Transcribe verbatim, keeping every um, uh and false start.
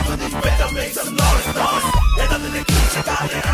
You better make some noise, noise. Ain't nothing to keep you down.